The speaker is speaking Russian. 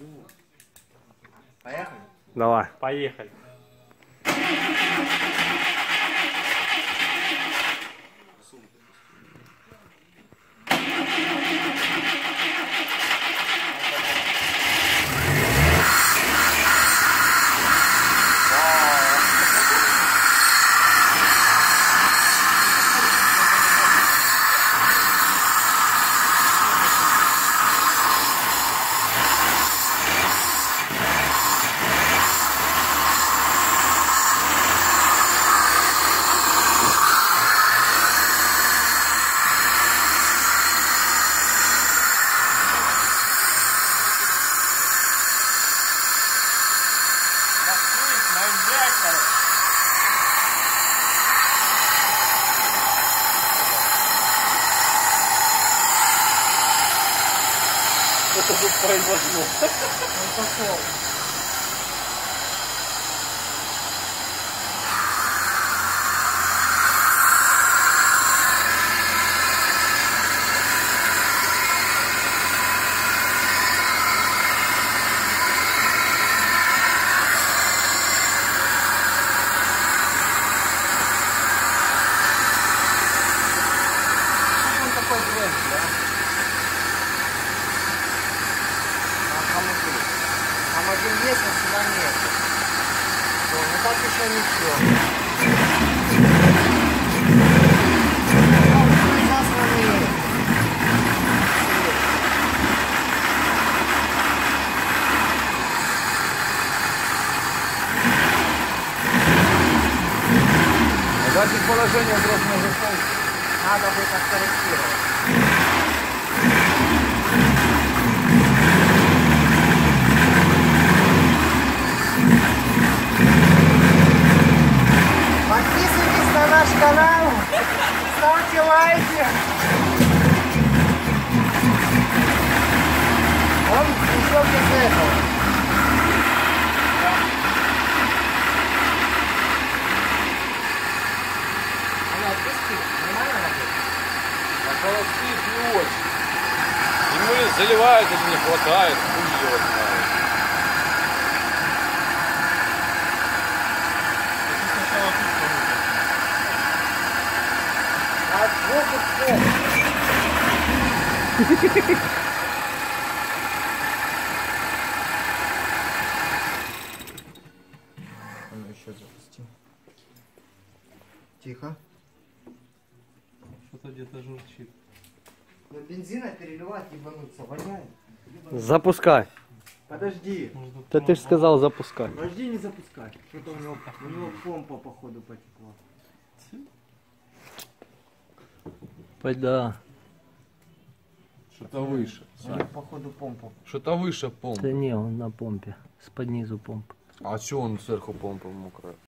Поехали? Давай. Поехали. Что тут произошло? Он пошел. Он такой бренд, да? Там один есть, а сюда нет. Все, ну так еще ничего. Запись положения вдруг на зашел. Надо будет откорректировать. Подписывайтесь на наш канал, ставьте лайки. Он еще без этого. Она отпустит, нормально работает? А холостых не очень. Ему ли заливает или не хватает, хуй его знает. А воздух ну еще запустим. Тихо. Что-то где-то журчит. Но бензина переливать ебануться, воняет. Запускай. Подожди. Да ты же сказал запускай. Подожди, не запускай. Что-то у него помпа походу потекла. Да. Что-то выше. У него походу помпа. Что-то выше помпы. Да не, он на помпе. С под низу помпа. А что он сверху помпы мокрая?